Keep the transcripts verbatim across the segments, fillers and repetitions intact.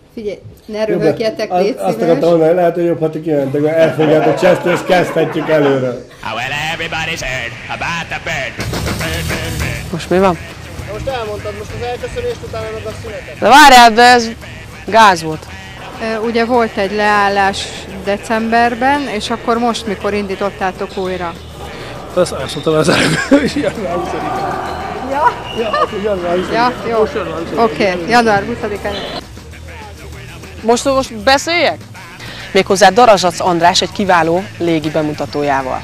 Figyelj, ne röhögjetek, légy szíves. Azt akartam mondani, lehet, hogy jobb, ha ti kimentek, mert elfogjátok Chester, és kezdhetjük előre. Most mi van? Most elmondtad, most az elköszönést utána meg a szünetet. De várjál, de ez gáz volt. Ugye volt egy leállás decemberben, és akkor most, mikor indítottátok újra? Azt mondtam az előbb, és január huszadikán. Ja? Ja, január huszadikán. Ja, jó. Oké, okay. január huszadikán. Most, most beszéljek? Méghozzá Darazsac András egy kiváló légi bemutatójával.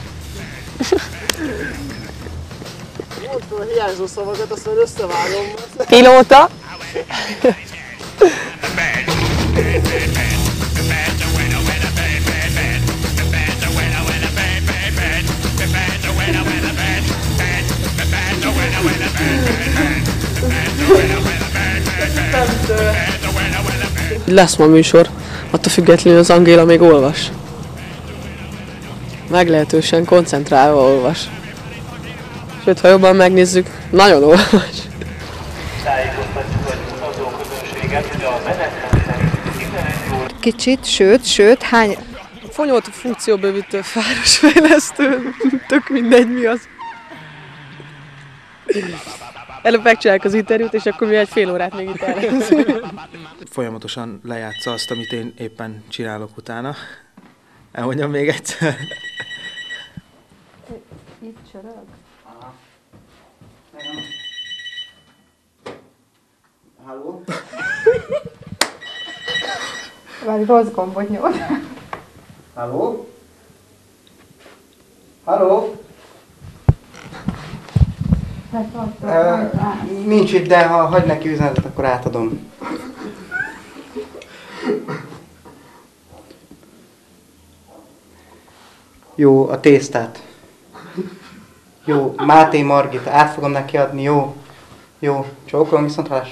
Mondtam a hiányzó szavakat, azt majd összevágom. Pilóta. Lesz ma műsor, attól függetlenül az Angéla még olvas. Meglehetősen koncentrálva olvas. Sőt, ha jobban megnézzük, nagyon olvas. Kicsit, sőt, sőt, hány... Fonyoltó funkcióbővítő, városfejlesztő, tök mindegy mi az. Előbb megcsináljuk az interjút, és akkor mi egy fél órát még itt elrendszünk. Folyamatosan lejátsza azt, amit én éppen csinálok utána. Elmondjam még egyszer. Itt csörög? Aha. Halló? Valami rossz gombot nyomod. Halló? Halló? Uh, nincs itt, de ha hagy neki üzenetet, akkor átadom. Jó, a tésztát. Jó, Máté Margit, át fogom neki adni, jó. Jó, csókolom, viszont hallásra.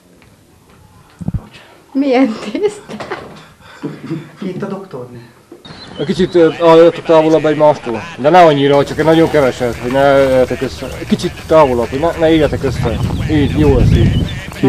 Milyen tésztát? Itt a doktornő. Kicsit álljatok távolabb egymástól, de ne annyira, csak egy nagyon keveset, hogy ne éljetek össze. Kicsit távolabb, hogy ne, ne éljetek össze. Így, jó lesz így.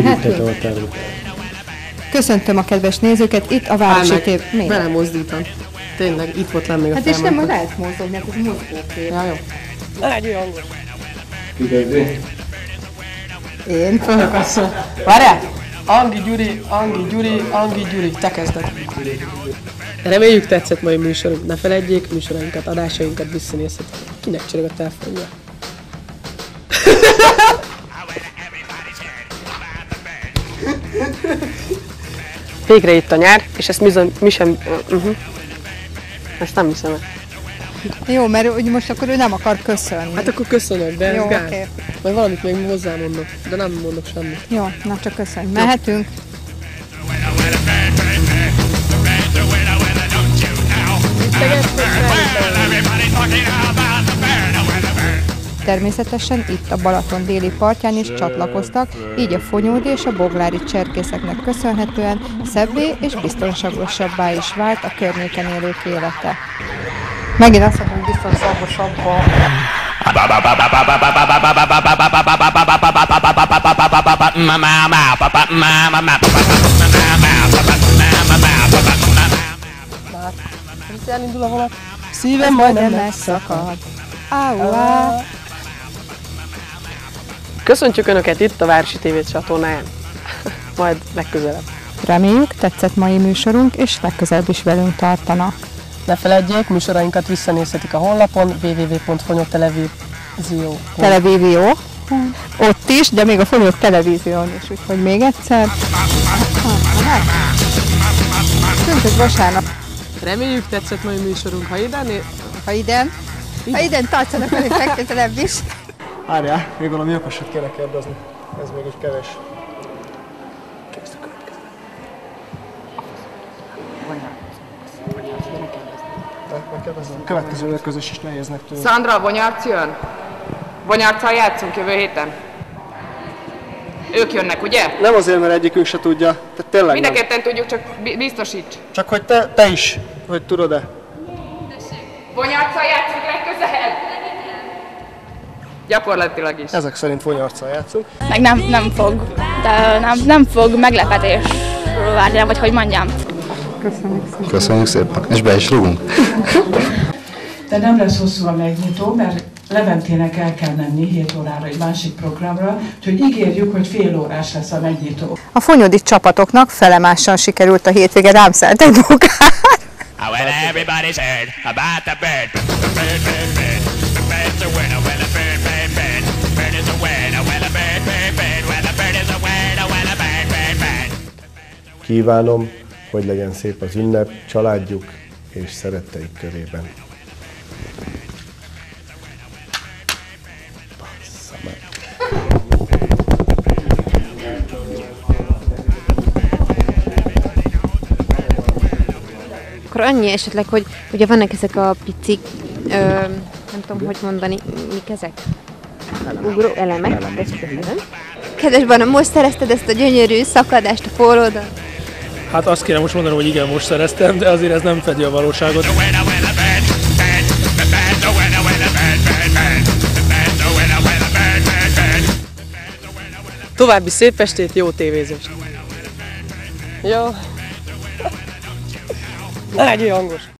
Köszöntöm a kedves nézőket, itt a Városi té vé. Belemozdítom. Tényleg, itt volt lenni még a hát és nem, hogy lehet mozogni, hát ez mozgókép. Ja, jó. Egy olyan hangos. Ki kezdi? Én. Fölökasszol. Várjál! Angi Gyuri, Angi Gyuri, Angi Gyuri, te kezded. Reméljük tetszett mai műsorunk. Ne feledjék, műsorainkat, adásainkat visszanézhetik. Kinek csörög a telefonja? Végre itt a nyár, és ezt mi, mi sem... Uh-huh. Ezt nem hiszem el. Jó, mert úgy most akkor ő nem akar köszönni. Hát akkor köszönök, de jó, ez gáz. Okay. Majd valamit még hozzámondok, de nem mondok semmit. Jó, na csak köszönjük. Mehetünk? Természetesen itt a Balaton déli partján is csatlakoztak, így a fonyódi és a boglári cserkészeknek köszönhetően szebbé és biztonságosabbá is vált a környéken élők élete. Megint azt mondom, hogy biztonságosabbá. Most elindul a vonat. Szívem majdnem megszakad. Áuá! Köszöntjük Önöket itt a Városi té vé csatornáján. Majd legközelebb. Reméljük, tetszett mai műsorunk, és legközelebb is velünk tartanak. Ne feledjék, műsorainkat visszanézhetik a honlapon double-u double-u double-u pont fonyok televízió. Televízió. Ott is, de még a Fonyok televízión is, úgyhogy még egyszer. Köszönjük vasárnap. Reméljük, tetszett mai műsorunk. Ha ide, ha ide, ha ide tartsanak velünk legközelebb is. Várjál, még valami okosat kéne kérdezni. Ez még egy kevés. Kezd a következő. A következő közös is nehéznek tűnik. Szandra, Bonyarc jön? Bonyarccal játszunk jövő héten? Ők jönnek, ugye? Nem azért, mert egyikünk se tudja. Tehát tényleg mind a ketten tudjuk, csak biztosíts. Csak hogy te, te is, hogy tudod-e? Bonyarccal játszunk legközelebb? Gyakorlatilag is. Ezek szerint Bonyarccal játszunk. Meg nem, nem fog, de nem, nem fog meglepetés várjál, vagy hogy mondjam. Köszönjük szépen. Köszönjük szépen, és be is rúgunk. De nem lesz hosszú a megnyitó, mert Leventének el kell menni hét órára egy másik programra, úgyhogy ígérjük, hogy fél órás lesz a megnyitó. A fonyódi csapatoknak felemásan sikerült a hétvége, rám szállt egy bokát. Kívánom, hogy legyen szép az ünnep családjuk és szeretteik körében. Akkor annyi esetleg, hogy ugye vannak ezek a picik, ö, nem tudom, hogy mondani, mik ezek? Ugró elemek. Kedves Barna, most szerezted ezt a gyönyörű szakadást a pólódon? Hát azt kéne most mondani, hogy igen, most szereztem, de azért ez nem fedi a valóságot. További szép estét, jó tévézést! Jó. Ne legyél hangos!